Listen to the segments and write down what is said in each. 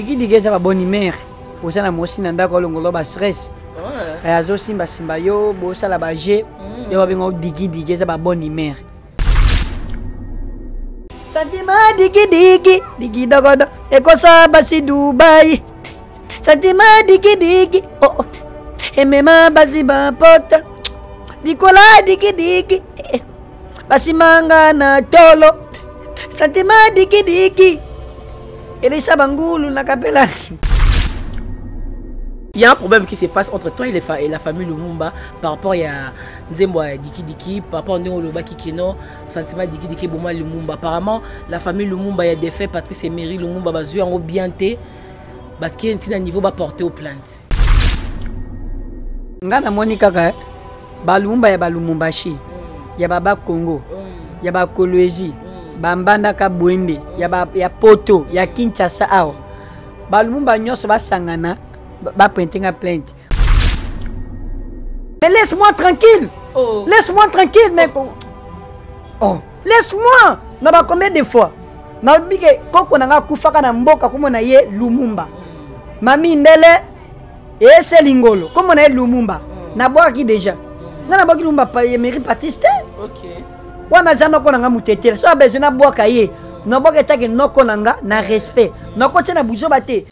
Digi digi ça va bonne humeur. Oza na mosi na ndako longolo ba stress. Azo simba simba yo bo sala ba je. Yo ba bingo digi digi ça va bonne humeur. Santima digi digi digi dogodo ekosa basi Dubai. Santima digi digi oh emema basi ba pota. Dikola digi digi basi manga na tolo. Santima digi digi Elisa Bangulu na kapela. Il y a un problème qui se passe entre toi et la famille Lumumba par rapport à Nzembo Diki Diki, par rapport à Ndoloba Kikeno, Sentiment Diki Diki Bouma Lumumba. Apparemment, la famille Lumumba, il y a des faits, Patrice Emery Lumumba, Bazu en bien té, parce qu'il y a un niveau à porter aux plaintes. Ngana Monika, ba Lumumba ya ba Lumumbashi, ya ba Congo, ya ba Kolwezi, ba Mbanda ka Bwende, ya Poto, ya Kinshasa ao. Ba Lumumba nyos ba sangana. Va pointer une plainte. Mais laisse-moi tranquille. Oh. Laisse-moi tranquille, mec. Oh. Laisse-moi. N'a pas combien de fois. N'a pas dit que quand on a kufa kana mboka comme on a yé Lumumba. Mami ndele et c'est lingolo. Comme on a yé Lumumba. N'a pas qui déjà. N'a pas qui Lumumba pas Emery Baptiste. OK. Wana jana ko nanga mutetel. So besoin na boa kaye. Na boa que take no ko nanga na respect. Na ko tena bujo bate.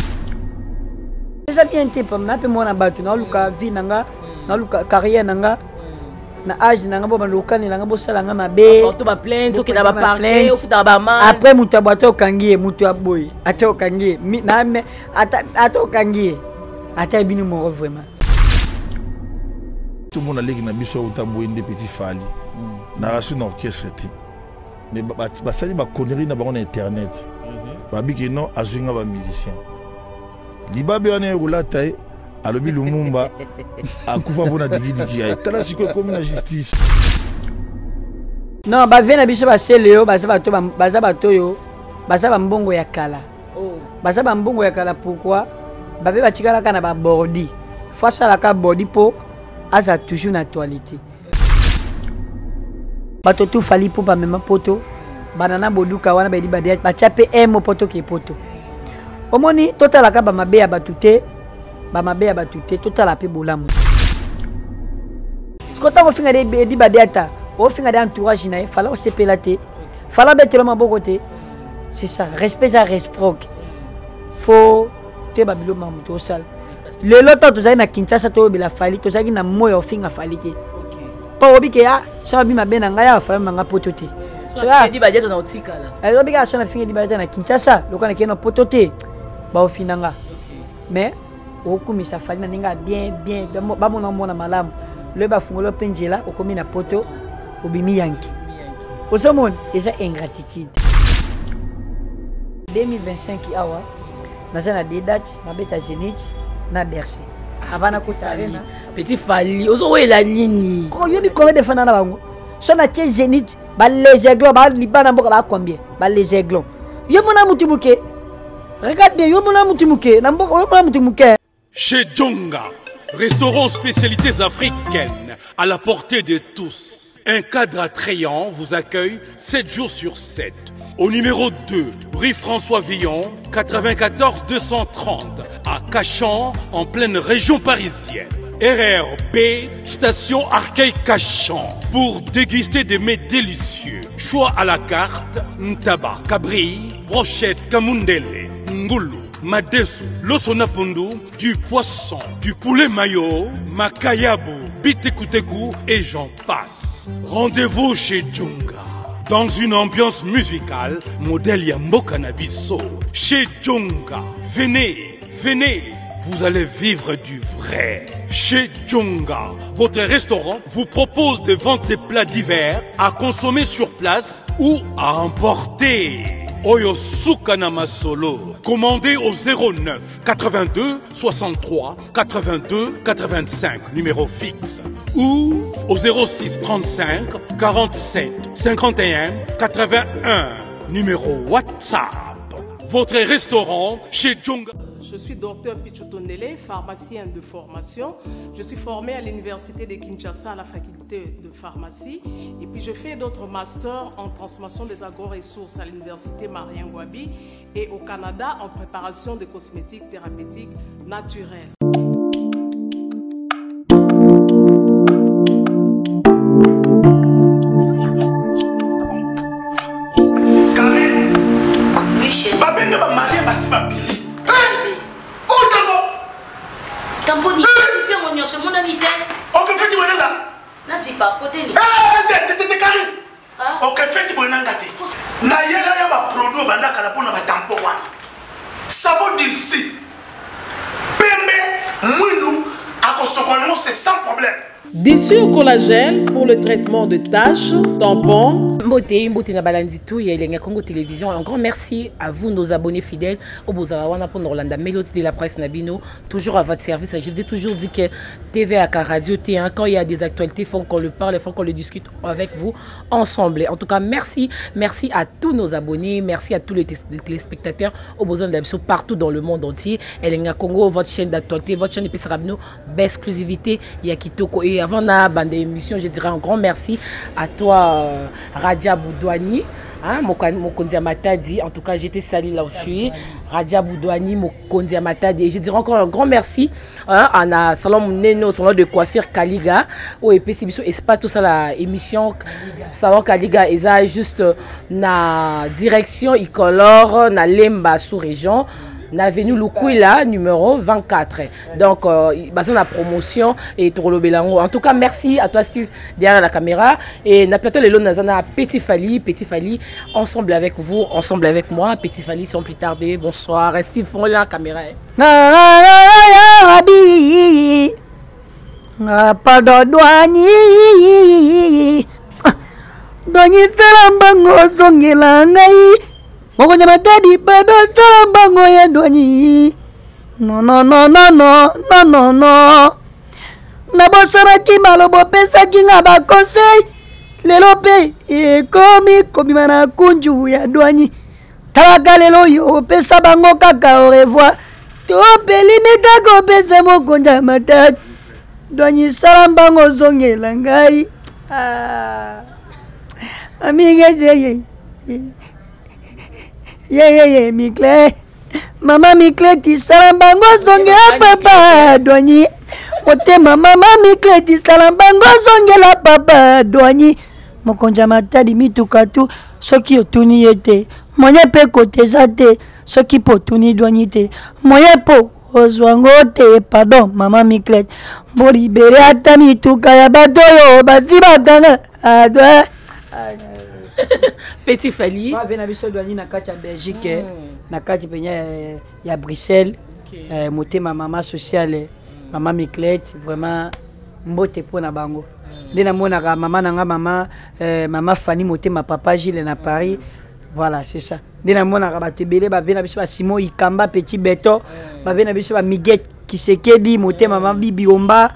Déjà bien été pour m'appeler mon abattu na luka vie nanga na luka carrière nanga na âge nanga bo baluka ni nanga bo sala nga mabe to ba plainte ki na ba parler ou ta ba mal après mutu abato kangie mutu aboy ata kangie na me ata kangie ata binu mo vraiment tout le monde a légui na biso ou taboyende petit fali na rasu na orchestre mais ba sali ba connerie na ba on internet ba biki non azunga ba musicien Libabe ane roulata alobi Lumumba akufa bona digi digi ay tala siko comme la justice. Non ba vena biso ba seleo ba bato yo ba mbongo ya kala. Oh. Ba mbongo ya kala pourquoi? Ba be ba tikala kana ba bordi. Face à la ka bordi po asa toujours na actualité. Bato tout fali po ba mema poto. Banana boduka wana ba di ba dia ba chape emo poto ke poto. Omoni total la kaba mabe ya batute total la pe bolamu. Skota ko finga de di badiata, o finga de entourage na fala o sepelate. Fala betelo maboko te. C'est ça, respect ça réciproque. Faut te babilo mamuto sal. Le lota to na Kinshasa to bila fali to na moyo o finga fali te. Pa obike ya, ça bi mabe na ngaya fala manga potote. Ça di badiata na otika la. Elle obika ça na finga di badiata na Kinshasa, lokana keno potote. Ba ofinanga mais okumisa fali na ninga bien ba mona mona malamu le ba fungolo penjela okomi na poto obimi yanki osomon eza ingratitude 2025 awa nazana de date na beta Zénith na Bercy avana ko tarena petit fali ozo wela nini ko yobi ko defana na bango so na tie Zénith ba les aiglons ba libana mboka ba combien ba les aiglons yo mona mutibuke. Regarde bien, Chez Djonga, restaurant spécialités africaines à la portée de tous. Un cadre attrayant vous accueille 7 jours sur 7. Au numéro 2, rue François Villon, 94 230, à Cachan, en pleine région parisienne. RRB, station Arcueil-Cachan, pour déguster des mets délicieux. Choix à la carte, ntaba, cabri, brochette, kamundele, ngulu, madesu, losonapundu, du poisson, du poulet mayo, makayabu, bitekuteku et j'en passe. Rendez-vous chez Djonga, dans une ambiance musicale, modèle Yambo Cannabiso. Chez Djonga, venez, vous allez vivre du vrai. Chez Djonga, votre restaurant vous propose de vendre des plats divers à consommer sur place ou à emporter. Oyo Sukana Masolo. Commandez au 09 82 63 82 85, numéro fixe. Ou au 06 35 47 51 81, numéro WhatsApp. votre restaurant chez Djonga. Je suis docteur Pichotondele, pharmacien de formation. Je suis formé à l'université de Kinshasa à la faculté de pharmacie. Et puis je fais d'autres masters en transformation des agro-ressources à l'université Marien Ngouabi et au Canada en préparation de cosmétiques thérapeutiques naturelles. Tamponi, c'est bien mon nom, c'est mon ami. Ok, fais-tu mon nom là? Non, c'est pas côté. T'es carré. Ok, fais-tu mon nom là? Na yéla ya ba produit banda kala pona ba tampo wana. Savon d'ici. Pembe, mounou, akosokono c'est sans problème. Dissure collagène pour le traitement de taches, tampons. Mbote na balandi tout, il y a Congo Télévision. Un grand merci à vous, nos abonnés fidèles. Au Bozalawana pour Norlanda, Mélodie de la presse Nabino, toujours à votre service. Je vous ai toujours dit que TV à Radio T1, quand il y a des actualités, il faut qu'on le parle, il faut qu'on le discute avec vous ensemble. En tout cas, merci à tous nos abonnés, merci à tous les téléspectateurs au besoin d'Abso partout dans le monde entier. Elenga Congo, votre chaîne d'actualité, votre chaîne de Rabino, exclusivité, il y a Kitoko. Et avant la bande d'émission, je dirais un grand merci à toi, Radia Boudouani, hein, Mokondi Amatadi. En tout cas, j'étais salé là où je suis. Radia Boudouani, Mokondi Amatadi. Et je dirais encore un grand merci à la salon Neno, salon de coiffure Kaliga. Ou et puis c'est pas tout ça la émission salon Kaliga. Et ça juste na direction Icolore, na Lemba sous région. L'avenue Lukuila, numéro 24. Donc, basé la promotion et Torolo Belango. En tout cas, merci à toi, Steve, derrière la caméra. Et Naplato Lelo Nazana, Petit Fali, ensemble avec vous, ensemble avec moi. Petit Fali, sans plus tarder. Bonsoir. Steve, font la caméra. Pardon, Douani. Douani, Salambango, Songelangai. Mokonya matadi bado salambango ya Douani. No. Nabosana ki malobo pesa ki nga ba conseil. Lelo pe komi mana kunju ya Douani. Talaka lelo yo pesa bango kaka au revoir. To pelimi kako pesa mokonja matadi. Douani salambango zongela ngai. Amiga Ye, Mikle. Mama Mikle, ti salambango zonge la papa Douani. Mote mama Mikle, ti salambango zonge la papa Douani. Mokonja matadi mitukatu, soki otuni yete. Moye pe kote zate, soki potuni Douani te. Moye po ozwango te, pardon, mama Mikle. Mori bere ata mituka ya batoyo, basi batanga. Petit Fali. Moi, je suis venu à Belgique, à Bruxelles. Monter ma maman sociale, maman Miklet, vraiment, mbote pour na bango. Dès maman Fanny monter ma papa Gilles à Paris. Voilà, c'est ça. Dès la Simon Ikamba, petit Beto, Miguel qui se dit monter maman Bibi Omba,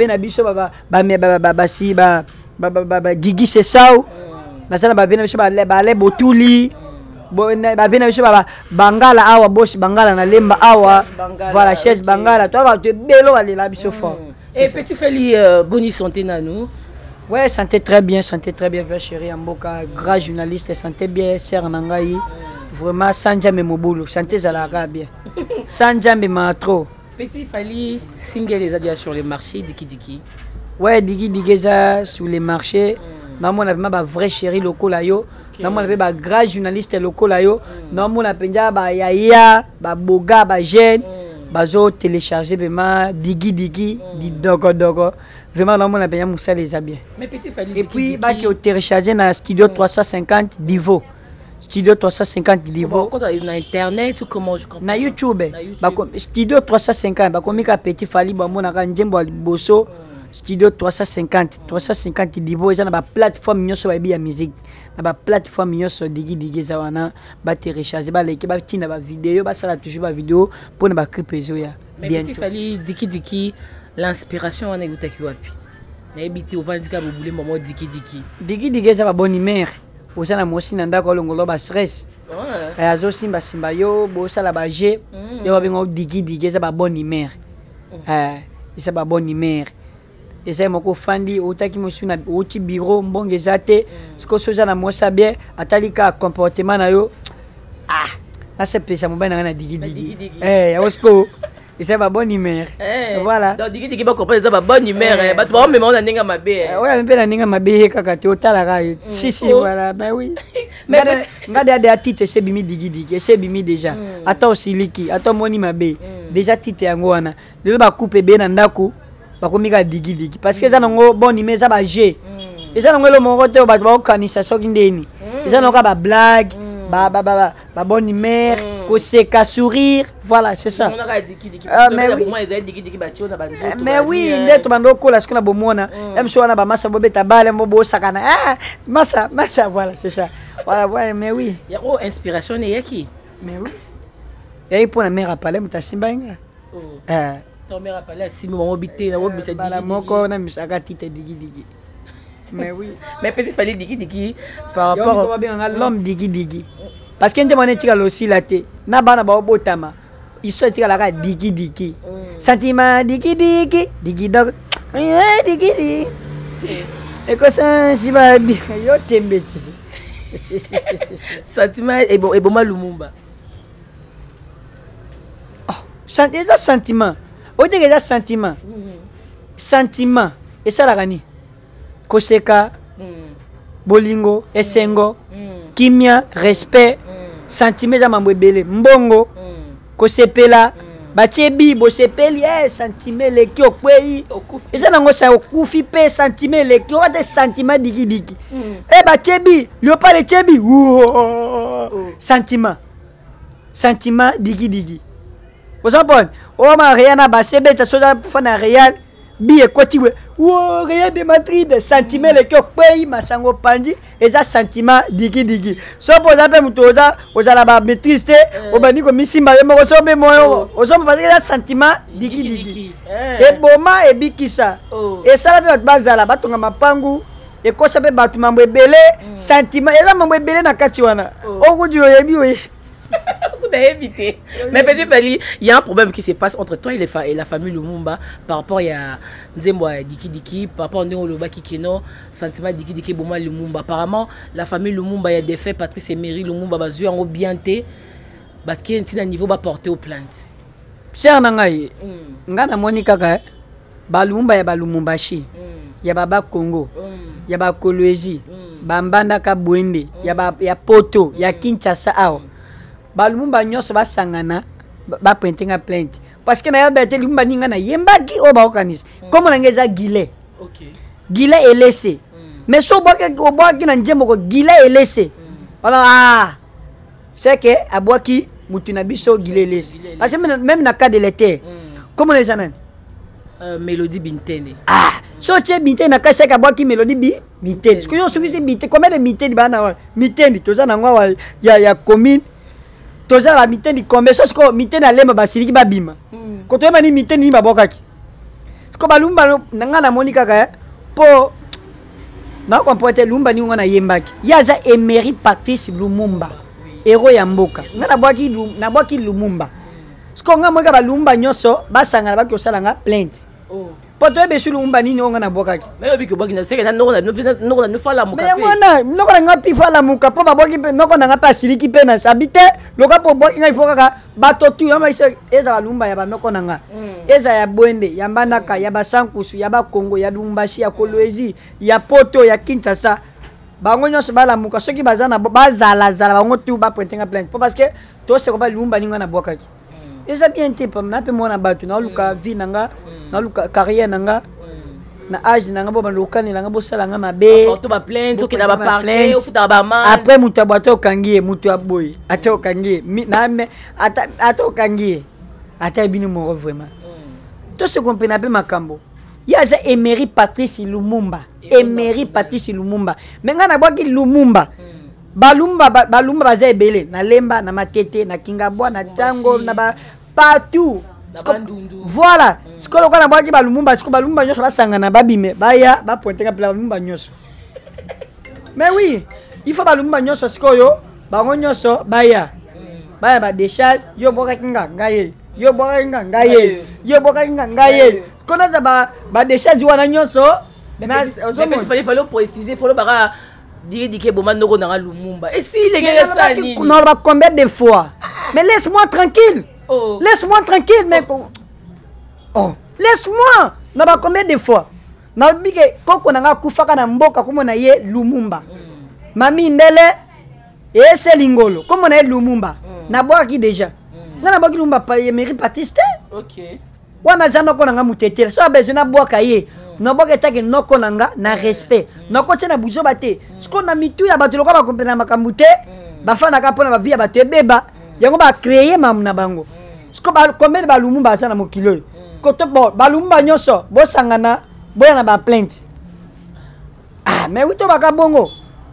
Gigi c'est ça. Nasana babena biso bale botuli babena biso bangala awa boss bangala na lemba awa voilà chaise bangala toi tu belo alela biso fort. Et Petit Fali bonne santé na nous. Ouais, santé très bien frère chéri Amboka, grand journaliste, santé bien sœur nangai. Vraiment Sanjambe Mobulu, santé zalaka bien. Sanjambe matro. Petit Fali single les adieux sur les marchés Diki. Ouais, Diki ça sur les marchés. Namu na ba vrai chéri locaux là yo, namu na ba grand journaliste locaux là yo, namu na penja ba yaya, ba boga, ba jeune, bazo télécharger vraiment Digi di dogo. Vraiment namu na penja Moussa les a bien. Mais Petit Fali. Et puis ba qui au télécharger na studio 350 Divo. Studio 350 Divo. Na internet ou comment je comprends? Na YouTube. Ba studio 350 ba komika Petit Fali ba mona ka njembo boso. Studio 350 Divo eza na ba plateforme nyonso ba ya musique na ba plateforme nyonso digi za wana ba télécharger ba like ba tina ba vidéo ba sala toujours ba vidéo pour na ba clip ezo ya bientôt. Mais Petit Fali Diki l'inspiration on écoute ki wapi na ebiti ovandika bobule momo Diki za ba bonne humeur oza na mosi na ndako longolo ba stress azo simba simba yo bosala ba G yo babenga digi digi ça ba bonne humeur ça ba bonne humeur et ça moko fandi otaki musuna oti bureau mbonge zate siko soza na mosa bien atalika comportement na yo na se pesa mobana na digi digi yaosko et ça va bonne humeur voilà donc digi digi ba comprendre ça va bonne humeur ba to ba même on ninga mabe ouais même na ninga mabe kaka te otala ka si voilà ben oui ngade de atite se bimi digi digi se bimi déjà ata osiliki ata moni mabe déjà tite yango wana le ba coupe be na ndako ba komika digi digi parce que ça nango bonne humeur ça ba G et ça nango le mongo te ba okanisa soki ndeni et ça nango ba blague ba bonne humeur koseka sourire voilà c'est ça mais oui ndeto bando kola sikona bomona même si on a ba massa bobeta bale mbo sakana massa voilà c'est ça voilà mais oui ya inspiration ne yaki mais oui et pour la mère à parler mutasimba nga ton mère a parlé si mon obité na obisa digi digi moko na misaka tite digi digi mais oui mais petit fallait digi digi par rapport à l'homme digi digi parce que ndemane tika losi laté na bana ba obotama histoire tika la digi digi sentiment digi digi digi dog digi digi et que ça si ba yo tembeti sentiment et bon mal Lumumba sentiment ote que sentiment sentiment et ça la gani koseka bolingo esengo kimia respect sentiment za mambo ebele mbongo kosepela bachebi bosepeli sentiment leki okwei eza nango sa okufi pe sentiment leki o de sentiment digi digi bachebi leopard chebi sentiment digi digi osapone o ma Rihanna basebe ta soza fana Real bi ekotiwe Real de Madrid sentiment leki okwei masango pandi eza sentiment digi digi so poza pe mutoza ozala ba maîtrise te obani ko misimba yo moko so be moyo ozo parce que sentiment digi digi eboma ebikisa esala pe bazala batonga mapangu ekosa pe batu mambo ebele sentiment eza mambo ebele na kati wana okuji oyebi oye éviter. Mais peut-être il y a un problème qui se passe entre toi et la famille Lumumba par rapport à Nzembo Diki Diki, par rapport à Ndoloba Kikeno, sentiment Diki Diki Boma Lumumba. Apparemment, la famille Lumumba, il y a des faits, Patrice Emery Lumumba, basu en bien té, parce qu'il y a un niveau à porter aux plaintes. Cher Nangaï, Ngana Monika, Balumba ya Balumumbashi, ya Baba Congo, ya Baba Kolwezi, Bambanda Kabwende, ya Poto, ya Kinshasa ao. Balumumba nyonso basangana ba pointinga plainte parce que na ya bete lumumba ninga na yembaki o ba okanis comme na ngeza gile gile elese mais so boki na njembo ko gile elese voilà c'est que abwaki mutu na biso gile elese parce que même na cas de l'été comment les gens Mélodie Bintene so che Bintene na kasa ka abwaki Mélodie Bintene parce que yo suki Bintene combien de Bintene bana Bintene toza na ngwa ya commune toza la miteni kombe so ko miteni alemba basiriki babima ko to mani miteni ni babokaki ko balumba nanga na monika ka po na kompote lumba ni ngona yembaki yaza Emery Patrice Lumumba héros ya mboka ngana bwaki Lumumba sko nga moka balumba nyoso basanga baki osalanga plainte poto ebe su Lumumba ni ngona na bokaki mais obi ko baki na seka na no fala muka mais ngona noko nga pi fala muka po baboki noko nga pa siliki pe na sabite loka po boki nga ifoka bato tu ya maisha eza balumba ya banoko nga eza ya Bwende ya Mbandaka ya Basankusu ya Bakongo ya Lumbashi ya Kolwezi ya Poto ya Kinshasa bango nyonso bala muka soki bazana bazala bango tu ba pointinga plainte po parce que to se ko ba Lumumba ni ngona bokaki eza bien te pa na pe mona batu na luka vie nanga na luka carrière nanga na âge nanga bo balokani nanga bo sala nga mabe to ba plainte soki na ba parquet ou futa ba man après mutu abwato kangie mutu aboy ata kangie na me ata kangie ata bino mo vraiment to se comprendre pe makambo yaza Emery Patrice Lumumba Emery Patrice Lumumba menga na bwaki Lumumba balumba baza ebele na lemba na matete na kingabwa na tango na ba partout voilà ce que lokana bwaki balumba ce que balumba nyoso basangana babime baya ba pointer ka balumba nyoso mais oui il faut balumba nyoso ce que yo bango nyonso baya baya ba décharge yo bokaki nga ngaye yo bokaki nga ngaye yo bokaki nga ngaye kona za ba décharge wana nyonso mais il fallait préciser faut le bara dire bon man noko na Lumumba et si les gars ça ni on va combien de fois mais laisse-moi tranquille laisse-moi tranquille mais oh laisse-moi on va combien de fois na bige koko na nga kufaka na mboka komo na ye Lumumba mami ndele ese lingolo komo na ye Lumumba na boaki déjà ngana boaki Lumumba pa mairie Baptiste OK wana jana ko na nga mutetela so besoin na boaka ye no boka taki noko nanga na respect noko tena buzo bate siko na mitu ya bato lokaba kompena makamute bafana ka pona ba via bato beba yango ba créer mam na bango siko ba combien ba Lumumba sana mokilo ko to bo ba Lumumba nyoso bo sangana boya na ba plainte mais wuto baka bongo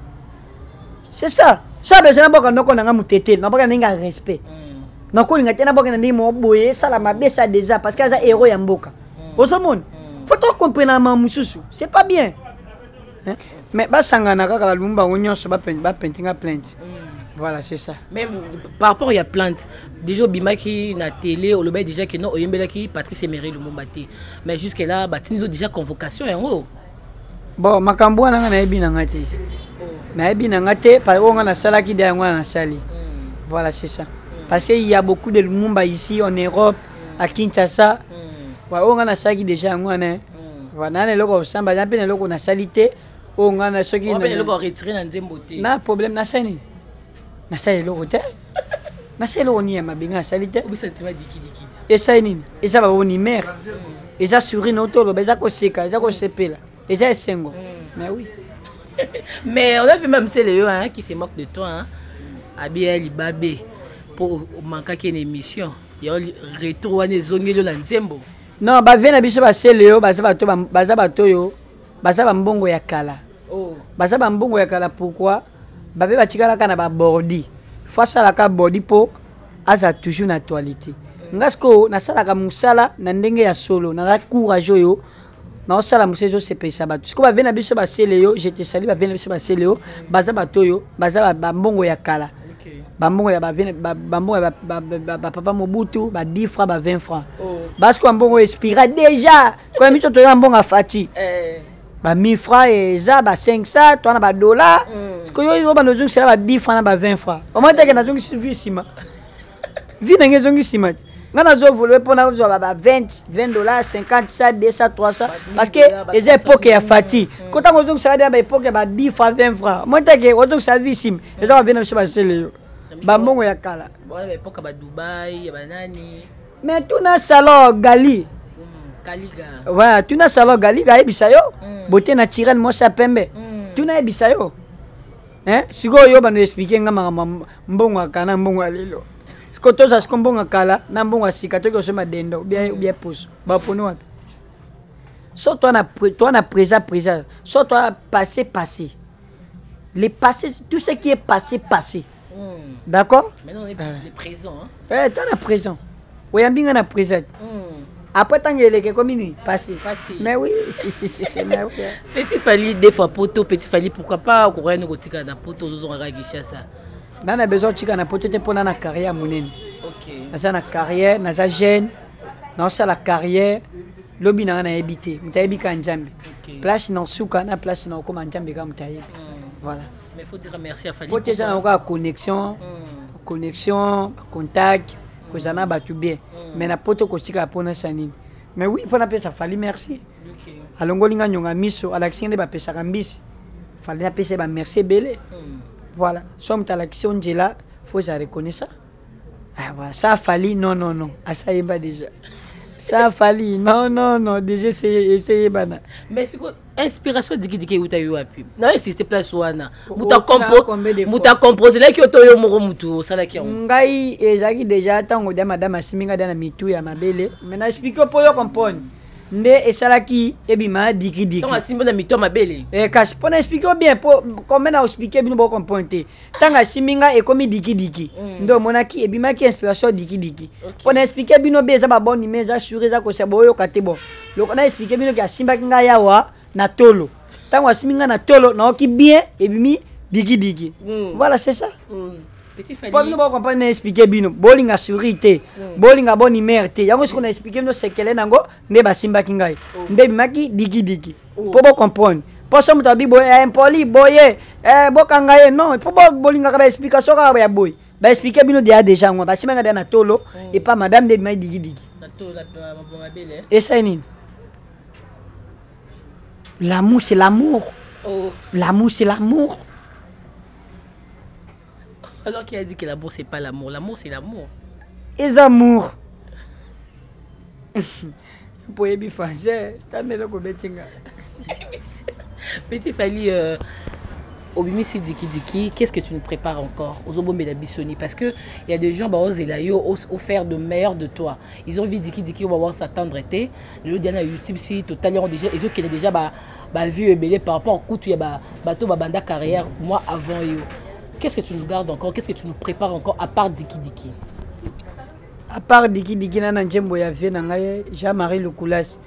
c'est ça so besoin na boka noko nanga mutetela na boka ninga respect noko linga tena boka na ndimo boye sala mabesa déjà parce que za héros ya mboka osomone faut to comprendre mamususu c'est pas bien hein? Mais basangana kaka Lumumba nyonso ba pentinga plainte voilà c'est ça même par rapport il y a plainte déjà bimaki na télé on le bet déjà que non oyembelaki Patrice Emery Lumumba té mais jusque là batini déjà convocation yango bon makambo wana na yebi na ngati na yebi na ngate par on na salaki de yango na sali voilà c'est ça parce qu'il y a beaucoup de Lumumba ici en Europe à Kinshasa on a salaki déjà yango na voilà na loko samba na pene loko na salité on a soki na pene loko retirer na nzembo té na problème na sani na sali loko té na sali loko ni ma binga salité ou sentiment diki et ça nini et ça va oni mère et ça souris no tolo beza ko seka za ko sepela et ça sengo mais oui mais on a vu même Céléo hein qui se moque de toi hein Abia Libabé pour manquer une émission il y a retour wana zongelo na nzembo non ba vena biso ba Céléo baza bato yo baza ba mbongo ya kala baza ba mbongo ya kala pourquoi babe batikala kana ba bordi face à la ka bordi po aza toujours na actualité ngasko na sala ka musala na ndenge ya solo na la courage yo na osala musezo se pesa bato siko ba vena biso ba Céléo je te salue ba vena biso ba Céléo baza bato yo baza ba mbongo ya kala bambongo ya bambongo ya papa Mobutu ba 10 francs ba 20 francs parce que mbongo expira déjà quand mito to mbongo afati ba 1000 francs et za ba 500 to na ba dollars parce que yo ba nozungi sala ba 10 francs na ba 20 francs au moins teke na zungi sima vi na ngezungi sima ngana zo vouloir pona zo ba 20 dollars 50 ça 200 300 parce que les époques ya fati quand on zungi sala ba époque ba 10 francs 20 francs au moins teke on zungi sala vi sim et ça va bien ba Céléo bambongo ya kala bon époque ba Dubaï ba nani mais tout na salon gali Kaliga ouais tout na salon gali ga ebisayo beauté naturelle mo sa pembe tout na ebisayo hein siko yo ba no expliquer nga mbongo akana mbongo alelo siko to sa siko mbongo kala na mbongo asika to ko sema dendo bien pousse ba pono wapi so toi na présent so toi passé les passé tout ce qui est passé d'accord maintenant on est le présent hein toi na présent oyambinga na présent après tant que comme ini passé mais oui c'est mais oui petit Fally des fois poto petit Fally pourquoi pas courir no kotika na poto zo nga Kinshasa nana besoin tika na poto te pona na carrière monene OK naza na carrière naza jeune na ça la carrière lobi na ebité mutayebi ka njambe place na suka na place na koma njambe ka mutayebi voilà mais faut dire merci à Fally pour déjà na ka connexion contact que j'en batu bien mais na poto ko tika pona sanini mais oui pona pesa Fally merci alongolinga nyonga miso alaxinde ba pesa kambisi Fally na pesa ba merci belé voilà somme ta l'action là faut ça reconnaître ça ah voilà ça Fally non ça y est déjà ça Fally non déjà c'est bana mais c'est quoi inspiration diki uta yo api na existe place wana muta composer là ki oto yo moko mutu sala ki ngai ezaki déjà tango de madame asiminga dana mitu ya mabele mais na explique po yo comprendre nde esalaki ebima diki tango asimba na mitu mabele kasi pona explique bien po comment na expliquer bino bo comprendre tango asiminga ekomi diki ndo monaki ebima ki inspiration diki pona expliquer bino be za ba bonne mais za sure za ko se boyo katebo loko na expliquer bino ki asimba kinga yawa na tolo tango asiminga na tolo na oki bien ebimi Digi. Voilà, c'est ça. Petit Fali. Pour nous comprendre expliquer bino. Bowling a surité. Bowling a bonne immerté. Yango ce qu'on a expliqué nous c'est qu'elle nango ne ba simba kingai. Nde maki digi. Pour vous comprendre. Pour ça muta bi boy impoli boye bokangaye non. Pour bowling ka explication ka ya boy. Ba expliquer bino déjà ngwa ba simba na tolo et pas madame de mai digi. Na tolo la belle. Et ça nini? L'amour c'est l'amour. L'amour c'est l'amour. Alors qui a dit que l'amour c'est pas l'amour, l'amour c'est l'amour. Et amour. Pour les français, t'as mis le combien. Petit Fali, Obimi Diki, qu'est-ce que tu nous prépares encore aux Obombe de la Bissoni? Parce qu'il y a des gens qui ont offert de meilleur de toi. Ils ont vu Diki, on va voir s'attendre. Le dernier YouTube, si totalement déjà, ils ont déjà vu et par rapport au coup, il y a bateau banda carrière, moi avant eux. Qu'est-ce que tu nous gardes encore? Qu'est-ce que tu nous prépares encore à part Diki? À part Diki, nana njembo ya vie nangaye Jean-Marie Lukulas.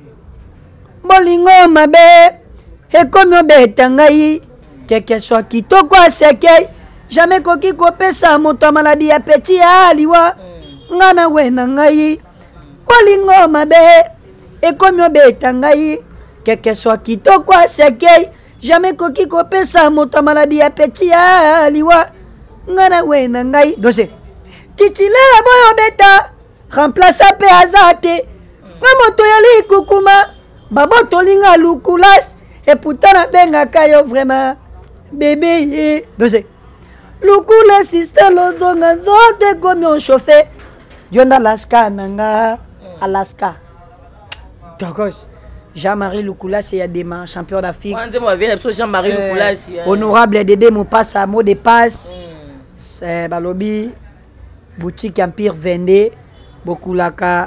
Bolingo mabe, et comme obeta ngai, quelque soit kitoko aseke, jamais koki kopesa moto maladie ya petit aliwa. Ngana we nangai. Bolingo mabe, et comme obeta ngai, quelque soit kitoko aseke. Jamais koki kopesa moto maladie ya petit aliwa ngana we na ngai dose titulaire boyo beta remplacer pe azate moto yali kukuma baboto linga Lukulas et pourtant na benga kayo vraiment bébé dose Lukulas sister lozonga zote comme on chauffé yonda Alaska nanga Alaska d'accord. Jean-Marie Lukulas, il y a des champions d'Afrique. Jean-Marie Lukulas. Honorable Dédé, mon passe à mot de passe. C'est Balobi, boutique Empire Vendée, Bokulaka,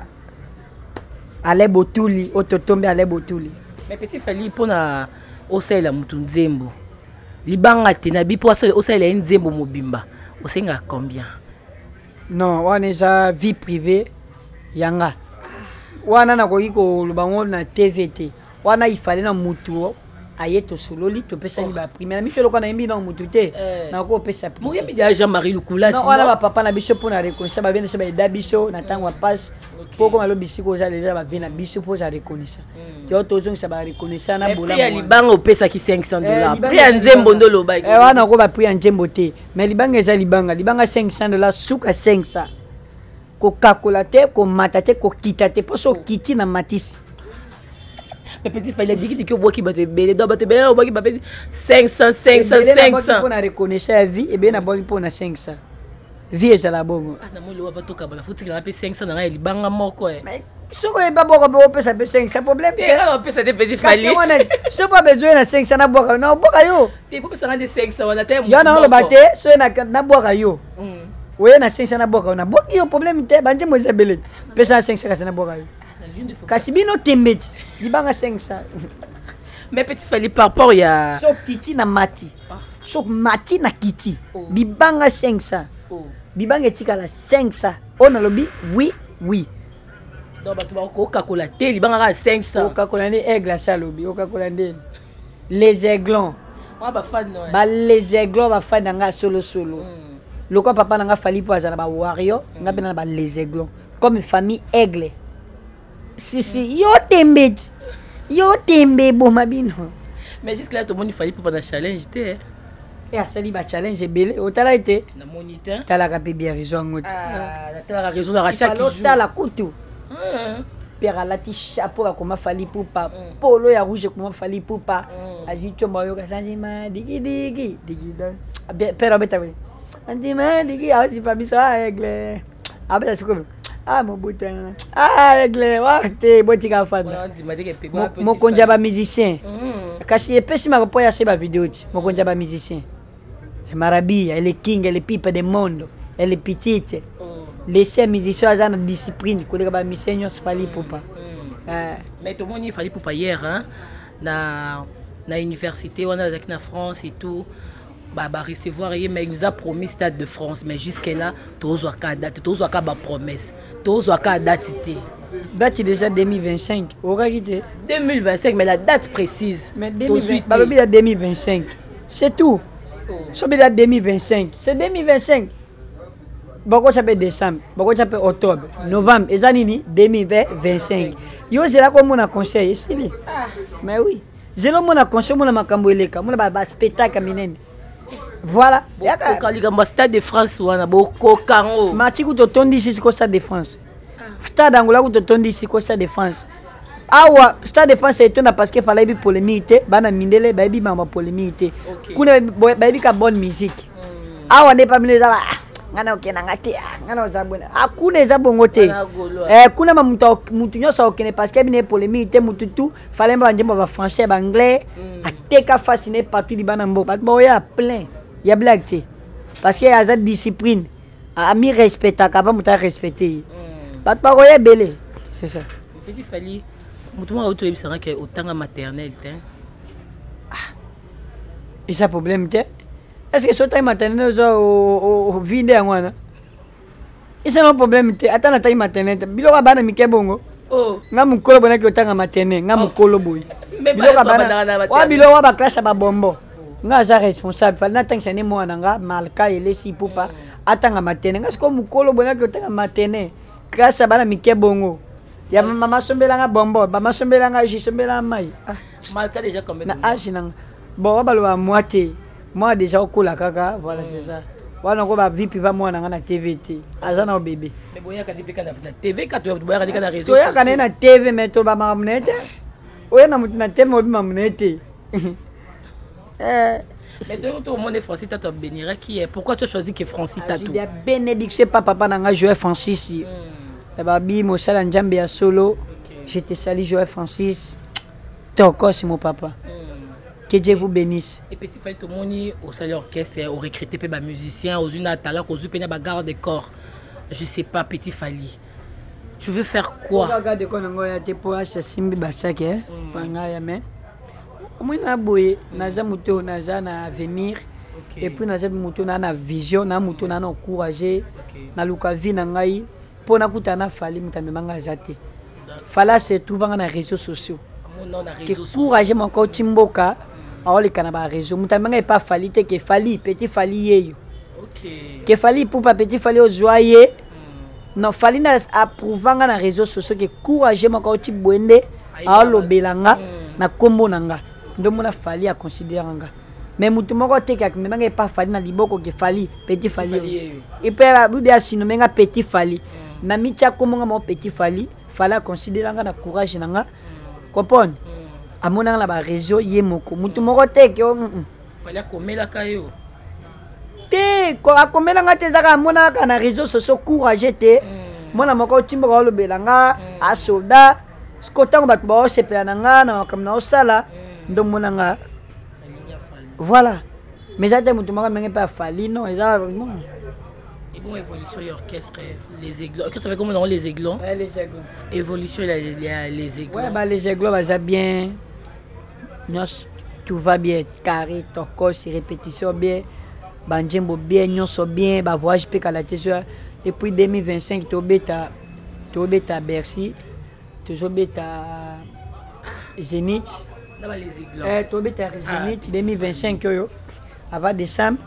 Ale Botouli, Ototombe Ale Botouli. Mais petit Fali, pour na Osei la Mutunzembo, Libanga Tenabi, pour Osei la Nzembo Mobimba, Osei nga combien? Non, on est déjà vie privée, Yanga. Wana na koiko lubango na TVT wana ifale na mutu ayeto sololi to pesa ni ba première mi cholo kana imbi na mutu te na ko pesa mo yemi dia Jean-Marie Lukulas non wana ba papa na biso pona reconnaître ba bene so ba da biso na tango passe poko malo bisiko za déjà ba bena biso po za reconnaître yo tozong sa ba reconnaître na bola ya libanga opesa ki $500 prix ya nzembo ndolo ba wana ko ba prix ya nzembo te mais libanga eza libanga $500 suka 500 ko kakolate ko matate ko kitate poso kiti na matisi. Mais petit Fali Diki au bois qui batte belle doit battre belle au bois qui batte 500 pour na reconnaître la vie et bien na bois pour na 500 vie est la bonne na mo le va to ka bala faut que na pe 500 na libanga moko mais soko e ba boka bo pesa pe 500 problème te pesa te petit Fali so pas besoin na 500 na boka na boka yo te faut pesa na 500 wana te yo na lo batte so na boka yo oui, na 500 na boka na boki yo problème te banje mo zabele pesa 500 ka na boka yo kasibino tembeti libanga 500 mais petit Fali par rapport ya so kiti na mati so mati na kiti libanga 500 libanga etika la 500 on a lobi oui donc batu ba ko kakola te libanga ka 500 ko kakola ni aigle sa lobi o kakola ndeni les aiglons ba fan no ba les aiglons ba fan nga solo le quoi papa n'a fallu pour azana ba wario nga bena ba les aiglons comme une famille aigle si yo tembe bon mabino mais jusque là tout le monde il fallait pour pendant challenge té et à sali ba challenge belé au tala été na moniteur tala ka bien raison ngoti tala raison na chaque jour tala kutu père alati chapeau comme fali pour pas polo ya rouge comme fali pour pas ajito moyo ka sanjima digi père abeta Andima digi azi pa biso aigle abeta chiko mon bouton aigle wa te botika fana mon konja ba musicien kasi epesi ma ko ya se ba vidéo ti mon konja ba musicien Marabi elle est king elle est pipe de monde elle est petite laisser musicien azana discipline ko de ba musicien se fali popa mais tout le monde il fallait popa hier hein na université on a avec na France et tout bah recevoir mais il nous a promis Stade de France mais jusqu'à là tous à date tous à ba promesse tous à date déjà 2025 aura quitté 2025 mais la date précise mais 2020 balobi à 2025 c'est tout Sobeda 2025. C'est 2025. Beaucoup s'appelle décembre, beaucoup s'appelle octobre, novembre, et ça nini 2025. Yo c'est là comme on a conseil ici. Mais oui. C'est là mon conseil mon makambo eleka, mon ba spectacle minene. Voilà. Au Stade de France wana boko kango. Mati ku to tondi ici au Stade de France. Stade d'Angola ku to tondi ici au Stade de France. Awa Stade de France c'est parce que fallait bi polémité, bana mindele ba bi mama polémité. Kuna ba bi ka bonne musique. Awa ne pas mine za ngana okena ngati ngana zabona akuna ezabongo te kuna mutu nyosa okene parce que bine polémité mutu tout fallait ba njemba ba français ba anglais ateka fasciné partout di bana mbo ba ya plein ya blague te parce que aza discipline a mi respecta ka ba muta respecter ba ba roya belé c'est ça petit fali mutu ma auto ebisanga ke otanga maternelle te et ça problème te. Est-ce que ce taille maternelle au vide à moi? C'est un problème. Attends la taille maternelle. Bilo bana mikebongo. Oh. Nga mukolo bona ki otanga maternelle. Nga mukolo boy. Bilo bana. Wa bilo wa ba classe ba bombo. Nga za responsable. Fa na tangisa ne mo nanga malka ele si pupa. Atanga maternelle. Nga siko mukolo bona ki otanga maternelle. Classe bana mikebongo. Ya mama sombela nga bombo. Mama sombela nga jisombela mai. Malka déjà combien? Na âge nanga. Bon wa ba lo ba moitié. Moi déjà au cola kaka voilà c'est ça voilà on va VIP va moi na TVT azana au bébé mais boya ka dipeka na TV ka to boya ka na réseau to ya kana na TV mais to ba mamnete oya na mutu na TV obi mamnete mais toi mon Francis Tatou bénira qui est pourquoi tu as choisi que Francis Tatou il y a bénédiction papa nanga jouer Francis et babi mo sala njambe ya solo j'étais sali jouer Francis toko c'est mon papa. Que Dieu vous bénisse. Et petit fait tout le monde au salaire orchestre, au recruter des musiciens, aux une talent, aux une bagarre de corps. Je sais pas, petit Fali. Tu veux faire quoi? Bagarre de corps, on a été pour acheter simbi basake, panga mais. Moi na boye, naza muto naza na avenir. Et puis naza muto na vision, na muto na encourager, na luka vie na ngai, pour na kutana Fali mutamemanga zate. Fala se trouve dans les réseaux sociaux. Que courage mon ko timboka. Alors les canabas réseau, mutamanga pas Fali te que Fali petit Fali yeyo. OK. Que Fali pour pas petit Fali au joyeux. Non Fali na approuvant na réseaux sociaux que courage mon ko tibwende alors belanga na kombo nanga. Ndo mona Fali a considérer nga. Mais mutumoko te que memanga pas Fali na liboko que Fali petit Fali. Et puis bubia sino menga petit Fali. Na micha komonga mo petit Fali, Fala considérer nga na courage nanga. Comprendre? Amona la ba réseau yemoko mutu moko te ke fallait komela kayo te ko akomela ngate zaka amona ka na réseau sociaux courage te mona moko timbo ko lobelanga a soldat skotang bat ba sepela nanga na makamna osala ndo mona nga voilà mais ça te mutu moko menga pas Fali non ça non. Et bon évolution l'orchestre les aiglons. Qu'est-ce que ça fait comment on les aiglons? Les aiglons. Évolution les aiglons. Ouais bah les aiglons ça bien. Tout va bien, carré, toko, c'est répétition bien, banjembo bien, nyonso bien, bah voyage pe kalaté et puis 2025 to beta Bercy, toujours beta Zénith. Là les aiglons. To beta Zénith 2025 yo. Avant décembre,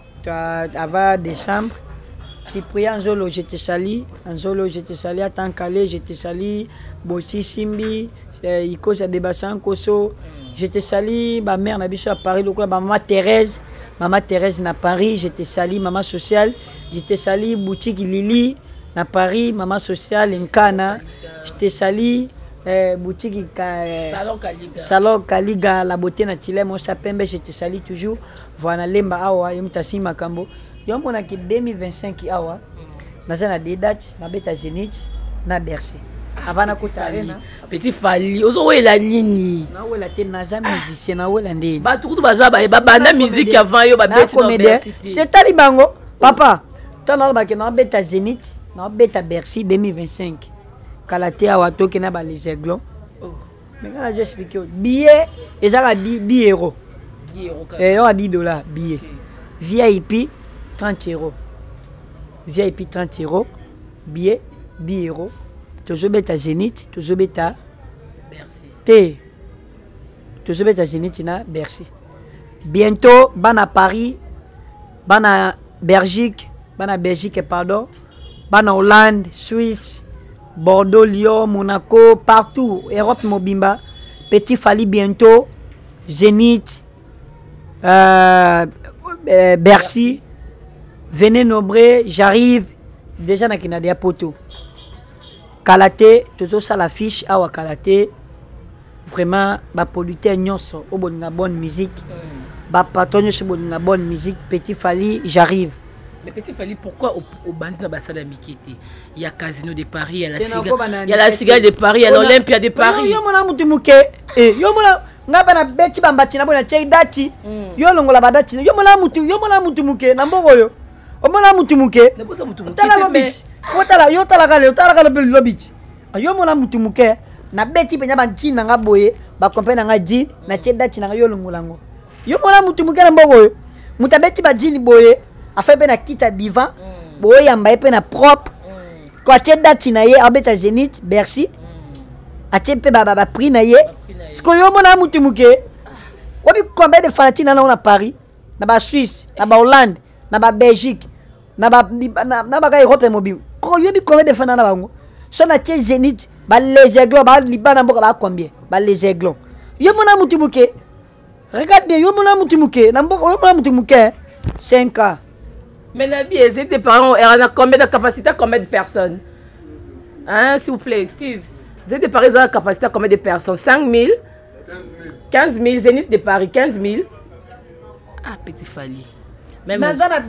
Cyprien Anzolo, je te salue. Anzolo, je te salue. À Tankale, je te salue. Bossi Simbi, Ikosa Debassan Koso. Je te salue. Ma mère n'a à Paris. Maman Thérèse. Maman Thérèse na Paris. Je te salue. Maman sociale. Je te salue. Boutique Lili na Paris. Maman sociale. Nkana. Je te salue. Boutique Salon Kaliga. La beauté naturelle. Mon sapembe. Je te salue toujours. Voilà Lemba Awa. Yomtasi Makambo. Yom on a qui 2025 awa naza na des dates na beta Zénith na Bercy abana kota arena petit Fali ozo wela nini na wela te naza musicien na wela ndeni ba tukutu baza ba banda musique avant yo ba beti na Bercy c'est tali bango papa tana ba ke na beta Zénith na beta Bercy 2025 kala te awa to ke na ba les aiglons mais quand j'ai expliqué billet ezaka 10 euros 10 euros et on a $10 billet VIP 30 euros. VIP 30 euros. Billet 10 euros. Toujours bêta Zénith. Toujours bêta Bercy. Toujours bêta Zénith na Bercy. Bientôt, ban à Paris. bana Belgique pardon, bana Hollande, Suisse, Bordeaux, Lyon, Monaco, partout, Europe mobimba. Petit Fally bientôt, Zénith, Bercy, venez nombreux, j'arrive déjà na Kinadia Poto. Kalaté, tout ça la fiche à Kalaté. Vraiment, ba producteur nyonso, au bon la bonne musique. Ba patron sur la bonne musique, Petit Fally, j'arrive. Mais Petit Fally, pourquoi au bandit na basala mikiti? Il y a Casino de Paris, il y a la Cigale de Paris, il y a l'Olympia de Paris. Yo mona mutimuke, yo mona ngaba na beti bambati na bona chei dati. Yo longola badati, yo mona mutimuke na mboko yo. O mona mutimuke. Na bosa mutimuke. Tala lobich. Fotala yo tala kale be lobich. Yo mona mutimuke na beti penya banti na ngaboye, ba compagnie nga ji na chei dati na yo longolango. Yo mona mutimuke na mboko yo. Mutabeti ba jini boye. Afin pe na kita divan boye yamba pe na propre ko atie date na ye abeta Zénith Bercy atie pe ba prix na ye sko yo mona mutu muke wabi combien de fanati na na Paris na ba Suisse na ba Hollande na ba Belgique na ba Europe mobile ko yo bi combien de fanati na bango so na tie Zénith ba les aiglons ba libana mboka ba combien ba les aiglons yo mona mutu muke regarde bien yo mona mutu muke na mboka yo mona mutu muke 5 ans. Mais Nabi, tes parents, on a combien de capacité, combien de personnes? Hein, s'il vous plaît, Steve. Vous êtes de Paris, vous avez la capacité à combien de personnes? 5 000? 15 000, Zénith de Paris, 15 000. Ah, Petit Fally. Même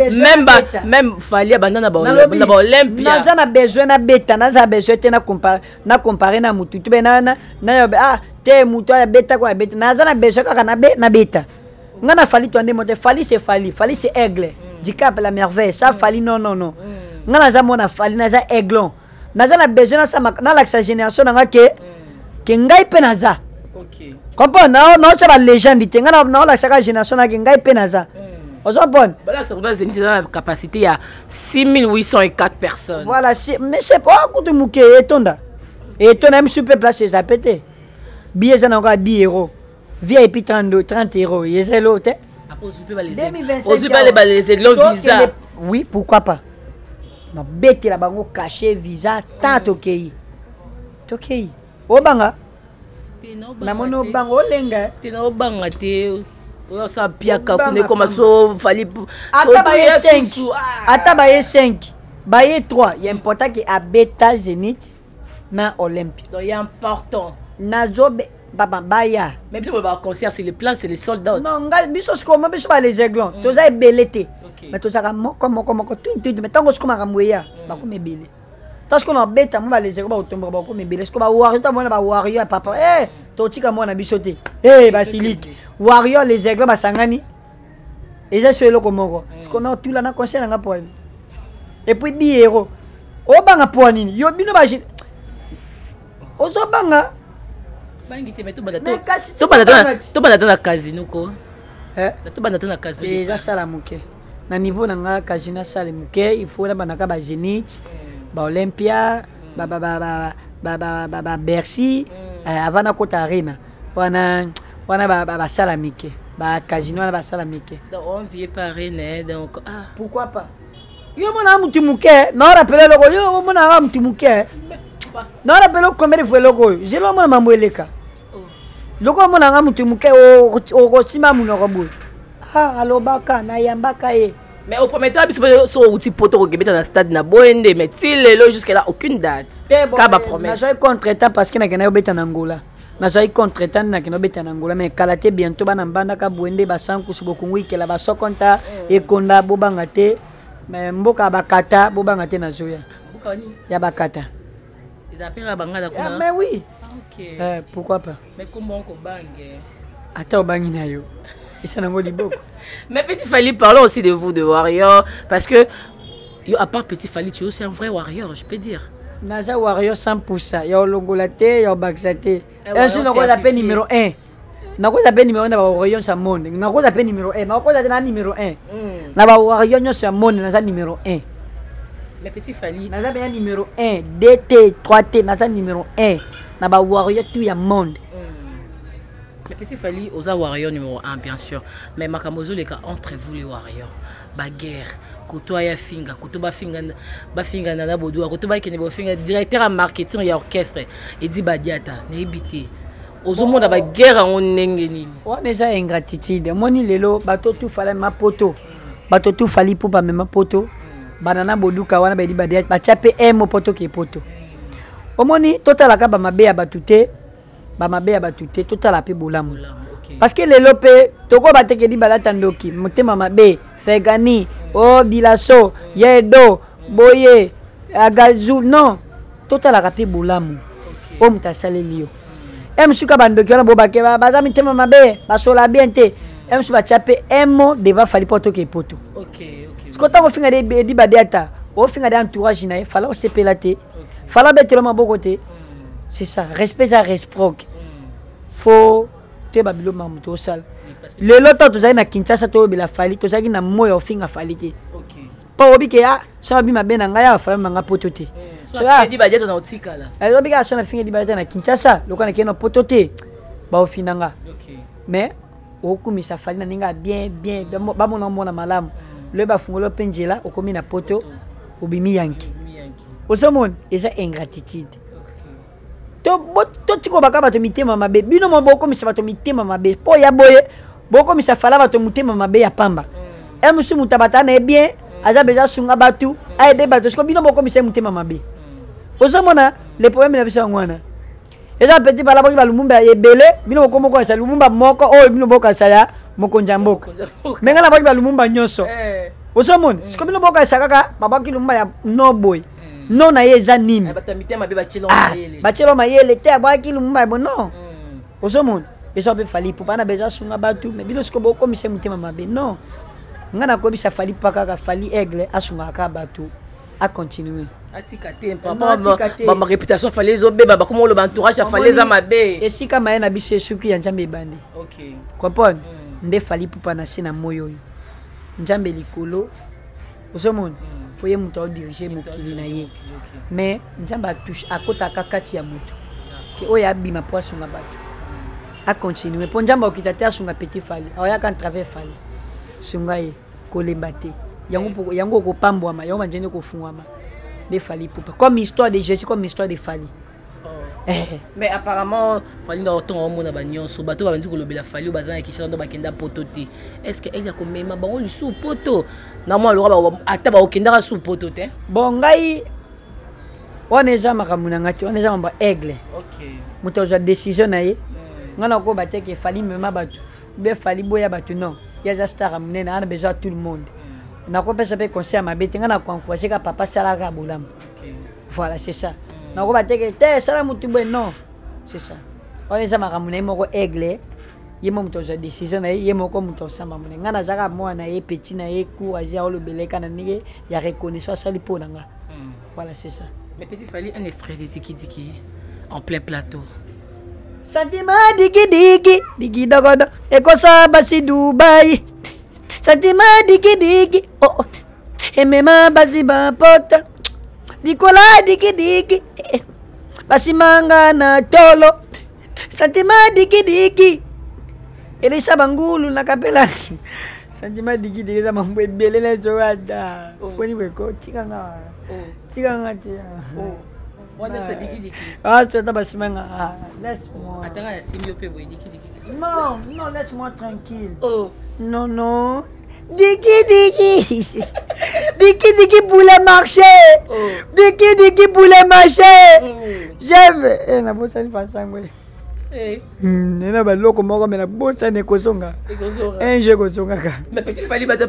Fally, abandonne à Olympia. Naza na besoin na beta, naza besoin te na comparer na mutu. Tu be na te mutu ya beta kwa beta. Naza na besoin kaka na beta. Ngana Fally tu ande monte, Fally c'est aigle. Dicap la merveille, ça Fally non. Ngana za mona Fally naza aiglon. Naza na besoin na la génération nga ke ngai pe naza. OK. Comprends na cha ba légende te ngana na la chaque génération na ngai pe naza. Ozo bon. Voilà ça on Zénith dans la capacité il y a 6804 personnes. Voilà, mais c'est pas coup de mouke etonda. Etonda même super place ça pété. Billet ça encore 10 €. VIP 30 €, il y a l'autre. Les aiglons visa. Oui, pourquoi pas. Ma bête la bango caché visa tant tokei. Tokei. Obanga. Na mono bango lenga. Tena obanga te. Oyo sa piaka kune comme so Fally. Ata baye 5. Baye 3, il est important que abeta Zénith na Olympia. Donc il est important. Nazobe Baba Baya. Mais bien, le concert, c'est les plans, c'est les soldats. Non, biso comment biso pas les aiglons. Tu as belleté. Mais tu as comment tout mais tant que je commence à mourir, bah comme belé. Parce qu'on a bête, moi les aiglons au tombeau bah comme belé. Est-ce qu'on va warrior, toi moi va warrior papa. Tu tika moi na bisoté. Basilique. Warrior les aiglons ba sangani. Et ça c'est le comment. Est-ce qu'on a tout là na concert na point. Et puis 10 €. O banga point nini. Yo bino ba ozo banga. Tu vas dans la casino quoi? Tu vas dans la casino. Déjà ça la mouké. Na niveau na casino ça le mouké, il faut la banaka ba Zénith, ba Olympia, ba Bercy, avant na Kota Arena. Wana ba salamike, ba casino na ba salamike. Donc on vient par René donc pourquoi pas? Yo mona mutu mouké, na rappeler logo yo mona mutu mouké. Na rappeler combien de fois logo? Je lo mona mamweleka. Loko mona nga mutu muke o sima munoko boy. Alobaka na yambaka e. Mais au premier temps biso so outil poto ko gebeta na stade na Boende mais til lelo jusqu'à là aucune date. Ka ba promesse. Na joy contre-temps parce que na kena obeta na Angola. Na joy contre-temps na kena obeta na Angola mais Kalaté bientôt bana mbanda ka Boende ba sanku subokungwi kela ba sokonta e konda bobanga te mais mboka bakata bobanga te na joya. Mboka ni ya bakata. Ils appellent bangala kuna. Mais oui. OK. Pourquoi pas? Mais comment on bangue? Attends bangi na yo. Mais Petit Fally, parlons aussi de vous, de Warrior, parce que à part Petit Fally, tu es aussi un vrai Warrior, je peux dire. Naza Warrior 100%. Il y a Longolate, il y a Baxate. Un jour, on appelle numéro 1. On appelle numéro 1 dans Warrior sa monde. On appelle numéro 1. On appelle numéro 1. Dans Warrior sa monde, Naza numéro 1. Mais Petit Fally. Naza bien numéro 1. DT, 3T, Naza numéro 1. Dans Warrior tout y a monde. Mais Petit Fally, aux Warrior numéro 1, bien sûr. Mais Makamozo, les cas entre vous, les Warriors. baguerre koto aya finga koto bafinga na bodua koto bakene bafinga directeur en marketing ya orchestre et dit badiata na ebité ozomona baguerre en ndenge nini on eza ingratitude moni lelo bato tout fallait ma poto bato tout fali pour ba même poto banana boduka wana bedi badiata bachape emo poto ke poto omoni totala ka ba mabe ya batute totala pe bolamu parce que lelo pe toko bateke di balata ndoki motema mabe segani o dilaso yedo boye agazu non totala ka pe bolamu o mutasale liyo suka bandoki wana bobake baza mitema mabe basola bien te su bachape emo deva fali poto ke poto skota ko finga de di badiata o finga de entourage na fala o sepela te fala betelo maboko te c'est ça respect ça reciproque faut te babilo mamuto sal le loto tozali na Kinshasa to bila fali tozali na moyo ofinga fali te pa obike ya so bi mabe na ngaya fala manga poto te so ya di badiata na otikala obike so na finga di badiata na Kinshasa lokana keno poto te ba ofinanga mais okumisa fali na ninga bien ba mona malamu le ba fungolo penjela okomi na poto obimi yanki osomon eza ingratitude to tiko baka bato mitema mabe bino maboko misa bato mitema mabe po ya boye boko misa fala bato mitema mabe ya pamba musu mutabata na bien aza beja sunga batu aide bato sko bino boko misa mitema mabe osomona le problème na biso ngwana eza petit bala boki balumumba ebele bino boko moko sa lumumba moko o bino boko sa ya moko njamboka menga na boki balumumba nyoso osomona sko bino boko sa kaka babaki lumumba ya no boy non na yeza nini bachelo mayele te abaki lumumba bono osomon eso pe fali pour pana beja sunga batu mais bino siko boko mise mutema mabe non ngana ko bisa fali paka fali aigle asunga ka batu a continuer atika te papa ba réputation fallait zo beba ba comme le entourage fallait za mabe esika mayena bise suki ya njambe bandi OK comprendre nde fali pour pana sina moyo njambe likolo osomon poye muto diriger mokili na ye mais njamba touche akota kakati ya muto ke oya bima po asunga bato a continuer po njamba okitate asunga petit fali oya kan travers fali sunga ye kolemba te yango ko pambwama yango manjene ko fungwama de fali poupa comme histoire de Jésus comme histoire de fali mais apparemment fali na otonga omona banyonso bato ba banzi ko lobela fali bazana ki chando bakenda poto te est-ce que elle a comme ma bango lisu poto na moi le ba ata ba okenda su poto te bon ngai on eza makamuna ngati on eza mba aigle muto za décision na ye ngana ko bateke fali mema bato be fali boya bato non ya za star amnena ana besoin tout le monde na ko pesa pe conseil ma bete ngana ko encourager ka papa sala ka bolam voilà c'est ça na ko bateke te sala mutu bo non c'est ça on eza makamuna moko aigle ye mo muto za décision na ye moko muto samba mune ngana zaka mo na ye petit na ye courage ya olobeleka na nige ya reconnaissance sali po nanga voilà c'est ça. Mais petit fallait un extrait de Tiki Tiki en plein plateau. Sentiment digi dogodo ekosa basi Dubai. Sentiment digi oh et même basi ba pota. Dikola digi basi manga na tolo. Sentiment digi elisa bangulu na kapela. Sentiment digi za mambo ebelele zoada. Poni weko tikanga. Tikanga tia. Voilà, c'est diki. Ah, tu as basimanga. Laisse-moi. Attends, la simio pe boy diki. Non, laisse-moi tranquille. Oh. Non. Diki. Diki pour le marché. Oh. Diki pour le marché. J'aime. Na bosa ni pasangwe. Nena ba loko moko mena bosa ne kozonga. Je kozonga ka. Mais petit fali bata.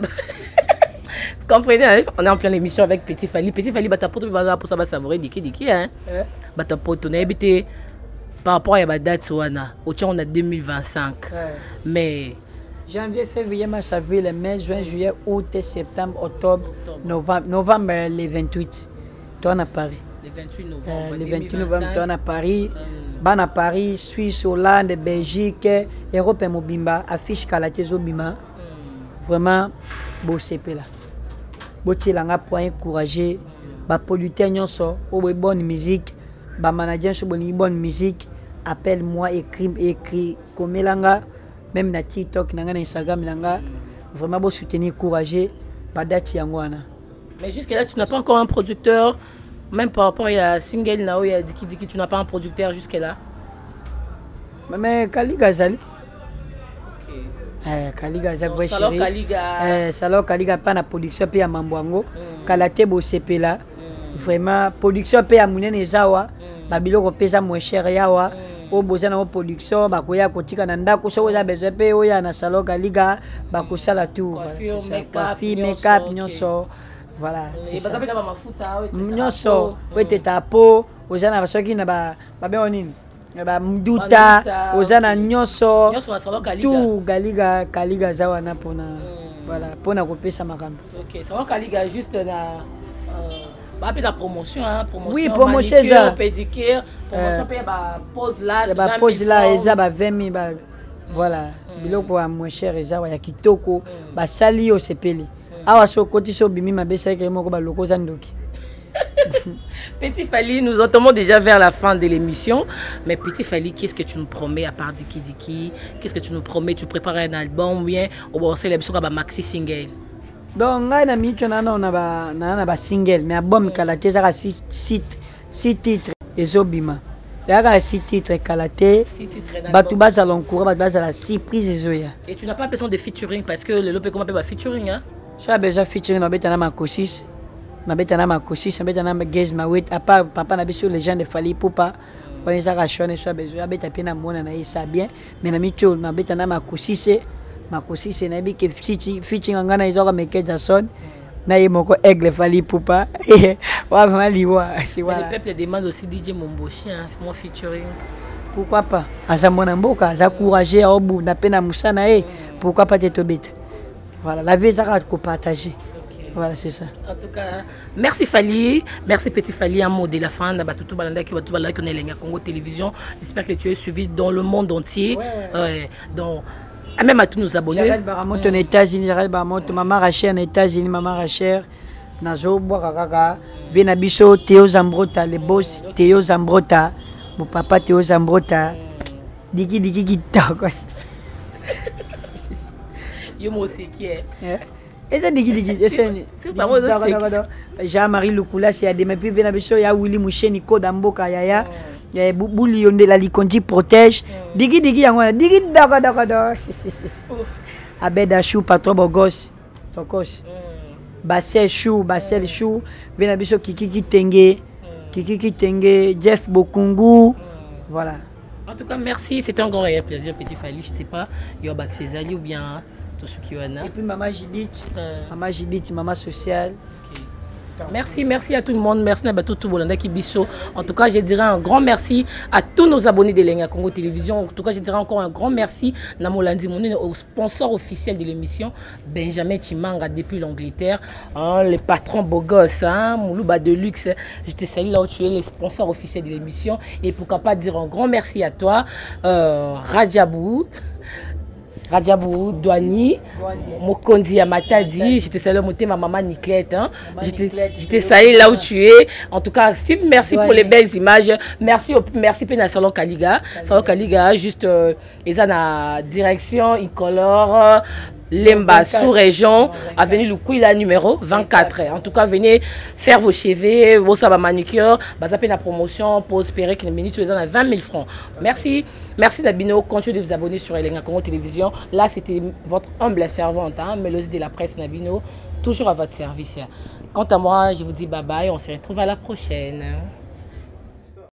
Comprenez, on est en pleine émission avec Petit Fali. Petit Fali, bata poto pour ça va savourer diki hein. Bata poto on a habité par rapport à la date wana. Au on a 2025. Mais janvier, février, mars, avril, mai, juin, juillet, août, septembre, octobre, novembre les 28. Toi à Paris. Le 28 novembre. Le 28 novembre, toi à Paris. Ban à Paris, Suisse, Hollande, Belgique, Europe et Mobimba, affiche Kalatezo Bima. Vraiment beau CP là. Botti langa point encourager ba producteur nyonso o bonne musique ba manager so bonne musique appelle-moi écrit comme langa même na TikTok na Instagram langa vraiment beau soutenir encourager badati yangoana. Mais jusqu'à là tu n'as pas encore un producteur, même par rapport à single Nao et à Diki Diki, tu n'as pas un producteur jusqu'à là. Mais Kaliga Zali. Ok. Kaliga Zali vrai Salon chéri. Kaliga. Salon Kaliga pas na production pe ya Mambwango. Kalate bo sepela. Vraiment production pe ya munene zawa. Babiloko pesa moins cher yawa. O boza na production bakoya kotika na ndako so oza besoin pe oya na salon Kaliga bakosala tout. Coiffure, make-up nyonso. Voilà, c'est ça. Nyonso, weteta po, oza na basoki na ba be onini. Ba mduta, oza na nyonso. Tout Kaliga zawa na pona. Voilà, pona kopesa makambo. OK, salon Kaliga juste na la promotion, hein, promotion. Oui, promotion ça. Pédicure, promotion paye ba pose là, c'est ba pose là, eza ba 20 000 ba voilà, biloko ya moins cher eza ya kitoko, ba sali yo sepeli. Awa so koti so bimi mabesa ke moko ba loko zandoki. Petit Fally, nous entendons déjà vers la fin de l'émission. Mais Petit Fally, qu'est-ce que tu nous promets à part Diki Diki? Qu'est-ce que tu nous promets? Tu prépares un album ou bien au bon c'est l'émission comme maxi single? Donc ngai na micho na ba single mais album kalate za 6 titres ezobima. Yaka 6 titres kalate. 6 titres batu baza l'encourage batu baza la surprise ezoya. Et tu n'as pas besoin de featuring parce que le lope comment peut featuring hein? Ça a besoin featuring na beta na makosis. Na beta na makosis, na beta na gaz ma wait à part papa na biso les gens de Fally Poupa. On les a rachonné soit besoin beta pena mona na isa bien mais na micho na beta na makosis. Makosi c'est nabi que featuring ngana izoka Michael Jackson na yemoko Aigle Fally Poupa wa maliwa c'est voilà. Le peuple demande aussi DJ Momboshi hein, mon featuring. Pourquoi pas? Asa mona mboka, za courager obu na pena musana pourquoi pas te tobeta. Voilà, la vie ça ko partager. Voilà, c'est ça. En tout cas, merci Fally, merci Petit Fally, un mot de la fin. Batutu balanda qui batutu balanda qui on est Lenga Congo Télévision. J'espère que tu es suivi dans le monde entier. Ouais. Donc même à tous nos abonnés. J'arrête Baramoto aux États-Unis, j'arrête Baramoto, Maman Rachel aux États-Unis, Maman Rachel, Nazo Boakaka, Benabiso, Théo Zambrota, le boss Théo Zambrota, mon papa Théo Zambrota, Diki Diki Guitar. Yo moi aussi qui est. Et ça Diki Diki, Jean-Marie Lukula, c'est à des puis Benabiso, ya Willy Moucheni Kodamboka Yaya. Bouli yonde la likondi protège digi digi yango digi daga abeda chou patron bogos tokos basel chou vena biso kiki tenge Jeff Bokungu voilà. En tout cas merci, c'était un grand réel plaisir Petit Fally. Je sais pas Yobak Césali ou bien tout ce qui est là. Et puis maman Judith maman sociale. Merci à tout le monde. Merci à tout le monde qui biso. En tout cas, je dirais un grand merci à tous nos abonnés de Lenga Congo Télévision. En tout cas, je dirais encore un grand merci à Molandi Mouni, au sponsor officiel de l'émission, Benjamin Chimanga depuis l'Angleterre, le patron Bogos, Moulouba de Luxe. Je te salue là où tu es, le sponsor officiel de l'émission. Et pourquoi pas dire un grand merci à toi, Radjabou, Douani, Mokondi Amatadi, je te salue ma maman Niclette, je te salue là où tu es. En tout cas, merci pour les belles images. Merci Pena Salon Kaliga. Salon Kaliga, juste, ils ont la direction, Incolore, Lemba, sous-région, avenue Lukuila, numéro 24. En tout cas, venez faire vos cheveux, vos sabats manicure, basaper la promotion pour espérer que les minutes, vous avez 20 000 francs. Merci Nabino, continuez de vous abonner sur Lenga Congo Télévision. Là, c'était votre humble servante, Mélodie de la presse Nabino, toujours à votre service. Quant à moi, je vous dis bye bye, on se retrouve à la prochaine.